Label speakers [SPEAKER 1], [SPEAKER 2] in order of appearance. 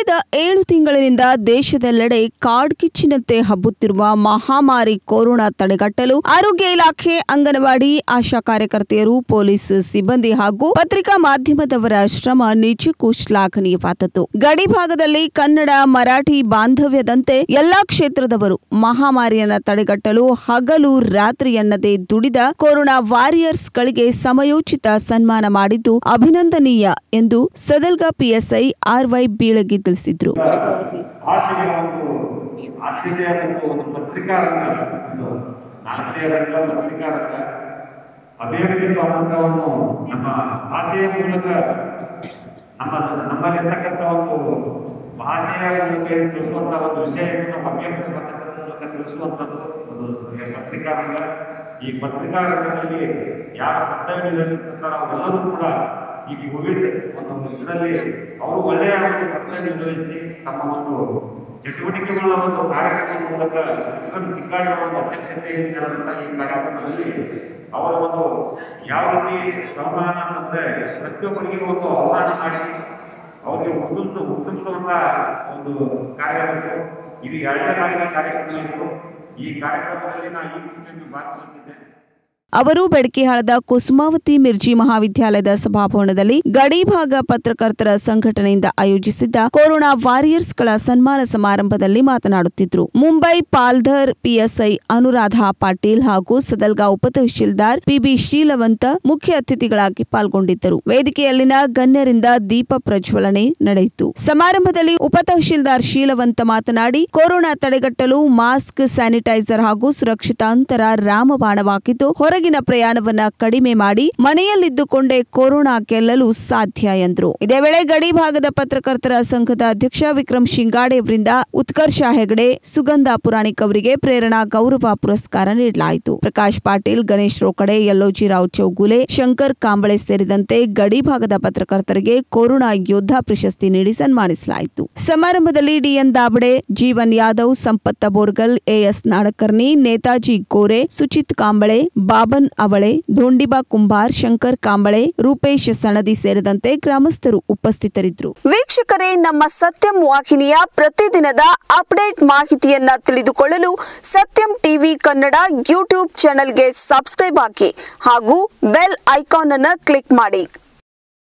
[SPEAKER 1] ಕಳೆದ 7 ತಿಂಗಳಿನಿಂದ ದೇಶದೆಲ್ಲೆಡೆ ಕಾಡ್ಗಿಚ್ಚಿನಂತೆ ಹಬ್ಬುತ್ತಿರುವ ಮಹಾಮಾರಿ ಕೊರೋನಾ ತಡೆಗಟ್ಟಲು ಆರೋಗ್ಯ ಇಲಾಖೆ, ಅಂಗನವಾಡಿ, ಆಶಾ ಕಾರ್ಯಕರ್ತೆಯರು, ಪೊಲೀಸ್ ಸಿಬ್ಬಂದಿ ಹಾಗೂ ಪತ್ರಿಕಾ ಮಾಧ್ಯಮದವರ ಶ್ರಮ ನಿಜಕ್ಕೂ ಶ್ಲಾಘನೀಯವಾದದ್ದು. ಗಡಿ ಭಾಗದಲ್ಲಿ ಕನ್ನಡ, ಮರಾಠಿ ಬಾಂಧವ್ಯದಂತೆ ಎಲ್ಲಾ ಕ್ಷೇತ್ರದವರು ಮಹಾಮಾರಿಯನ್ನು ತಡೆಗಟ್ಟಲು ಹಗಲು ರಾತ್ರಿ ಎನ್ನದೆ ದುಡಿದ ಕೊರೋನಾ ವಾರಿಯರ್ಸ್ಗಳಿಗೆ ಸಮಯೋಚಿತ ಸನ್ಮಾನ ಮಾಡಿದ್ದು ಅಭಿನಂದನೀಯ ಎಂದು ಸದಲ್ಗ ಪಿಎಸ್ಐ ಆರ್.ವೈ. ಬೀಳಗಿ ತಿಳಿಸಿದರು.
[SPEAKER 2] ಈ ಪತ್ರಿಕಾ ರಂಗದಲ್ಲಿ ಯಾವ ಕರ್ತವ್ಯದಲ್ಲಿರ್ತಾರೋ ಅವರೆಲ್ಲರೂ ಕೂಡ ಈ ಕೋವಿಡ್ ಒಂದು ಇದರಲ್ಲಿ ಅವರು ಒಳ್ಳೆಯ ಒಂದು ಕರ್ತವ್ಯ ನಿರ್ವಹಿಸಿ ತಮ್ಮ ಒಂದು ಚಟುವಟಿಕೆಗಳ ಒಂದು ಕಾರ್ಯಕ್ರಮದ ಮೂಲಕ ಚಿಕ್ಕಾಡಿನ ಒಂದು ಅಧ್ಯಕ್ಷತೆಯಲ್ಲಿ ನಡೆದಂತಹ ಈ ಕಾರ್ಯಕ್ರಮದಲ್ಲಿ ಅವರ ಒಂದು ಯಾವ ರೀತಿ ಸಂವಹನ ಅಂದ್ರೆ ಪ್ರತಿಯೊಬ್ಬರಿಗೆ ಒಂದು ಆಹ್ವಾನ ಮಾಡಿ ಅವರಿಗೆ ಉತ್ತಮಿಸುವಂತ ಒಂದು ಕಾರ್ಯಕ್ರಮ ಇದು 2ನೇ ಕಾರ್ಯಕ್ರಮ ಇತ್ತು. ಈ ಕಾರ್ಯಕ್ರಮದಲ್ಲಿ ನಾನು ಈ ಕುರಿತು ಭಾಗವಹಿಸಿದ್ದೆ.
[SPEAKER 1] ಅವರು ಬೆಡಕಿಹಾಳದ ಕುಸುಮಾವತಿ ಮಿರ್ಜಿ ಮಹಾವಿದ್ಯಾಲಯದ ಸಭಾಭವನದಲ್ಲಿ ಗಡಿಭಾಗ ಪತ್ರಕರ್ತರ ಸಂಘಟನೆಯಿಂದ ಆಯೋಜಿಸಿದ್ದ ಕೊರೋನಾ ವಾರಿಯರ್ಸ್ಗಳ ಸನ್ಮಾನ ಸಮಾರಂಭದಲ್ಲಿ ಮಾತನಾಡುತ್ತಿದ್ದರು. ಮುಂಬೈ ಪಾಲ್ಧರ್ ಪಿಎಸ್ಐ ಅನುರಾಧ ಪಾಟೀಲ್ ಹಾಗೂ ಸದಲ್ಗಾ ಉಪತಹಶೀಲ್ದಾರ್ ಪಿಬಿ ಶೀಲವಂತ ಮುಖ್ಯ ಅತಿಥಿಗಳಾಗಿ ಪಾಲ್ಗೊಂಡಿದ್ದರು. ವೇದಿಕೆಯಲ್ಲಿನ ಗಣ್ಯರಿಂದ ದೀಪ ಪ್ರಜ್ವಲನೆ ನಡೆಯಿತು. ಸಮಾರಂಭದಲ್ಲಿ ಉಪತಹಶೀಲ್ದಾರ್ ಶೀಲವಂತ ಮಾತನಾಡಿ, ಕೊರೋನಾ ತಡೆಗಟ್ಟಲು ಮಾಸ್ಕ್, ಸ್ಯಾನಿಟೈಸರ್ ಹಾಗೂ ಸುರಕ್ಷಿತ ಅಂತರ ರಾಮಬಾಣವಾಗಿದ್ದು ಹೊರಗಿನ ಪ್ರಯಾಣವನ್ನ ಕಡಿಮೆ ಮಾಡಿ ಮನೆಯಲ್ಲಿದ್ದುಕೊಂಡೇ ಕೊರೋನಾ ಗೆಲ್ಲಲು ಸಾಧ್ಯ ಎಂದರು. ಇದೇ ವೇಳೆ ಗಡಿ ಭಾಗದ ಪತ್ರಕರ್ತರ ಸಂಘದ ಅಧ್ಯಕ್ಷ ವಿಕ್ರಮ್ ಶಿಂಗಾಡೆ ಅವರಿಂದ ಉತ್ಕರ್ಷ ಹೆಗಡೆ, ಸುಗಂಧ ಪುರಾಣಿಕ್ ಅವರಿಗೆ ಪ್ರೇರಣಾ ಗೌರವ ಪುರಸ್ಕಾರ ನೀಡಲಾಯಿತು. ಪ್ರಕಾಶ್ ಪಾಟೀಲ್, ಗಣೇಶ್ ರೋಕಡೆ, ಯಲ್ಲೋಜಿ ರಾವ್ ಚೌಗುಲೆ, ಶಂಕರ್ ಕಾಂಬಳೆ ಸೇರಿದಂತೆ ಗಡಿ ಭಾಗದ ಪತ್ರಕರ್ತರಿಗೆ ಕೊರೋನಾ ಯೋಧ ಪ್ರಶಸ್ತಿ ನೀಡಿ ಸನ್ಮಾನಿಸಲಾಯಿತು. ಸಮಾರಂಭದಲ್ಲಿ ಡಿಎನ್ ದಾಬಡೆ, ಜೀವನ್ ಯಾದವ್, ಸಂಪತ್ತ ಬೋರ್ಗಲ್, ಎಎಸ್ ನಾಡಕರ್ನಿ, ನೇತಾಜಿ ಗೋರೆ, ಸುಚಿತ್ ಕಾಂಬಳೆ, ಬಾಬನ್ ಅವಳೆ, ಧೋಂಡಿಬಾ ಕುಂಬಾರ್, ಶಂಕರ್ ಕಾಂಬಳೆ, ರೂಪೇಶ್ ಸಣದಿ ಸೇರಿದಂತೆ ಗ್ರಾಮಸ್ಥರು ಉಪಸ್ಥಿತರಿದ್ದರು.
[SPEAKER 3] ವೀಕ್ಷಕರೇ, ನಮ್ಮ ಸತ್ಯಂ ವಾಹಿನಿಯ ಪ್ರತಿದಿನದ ಅಪ್ಡೇಟ್ ಮಾಹಿತಿಯನ್ನ ತಿಳಿದುಕೊಳ್ಳಲು ಸತ್ಯಂ ಟಿವಿ ಕನ್ನಡ ಯೂಟ್ಯೂಬ್ ಚಾನೆಲ್ಗೆ ಸಬ್ಸ್ಕ್ರೈಬ್ ಆಗಿ ಹಾಗೂ ಬೆಲ್ ಐಕಾನ್ ಅನ್ನು ಕ್ಲಿಕ್ ಮಾಡಿ.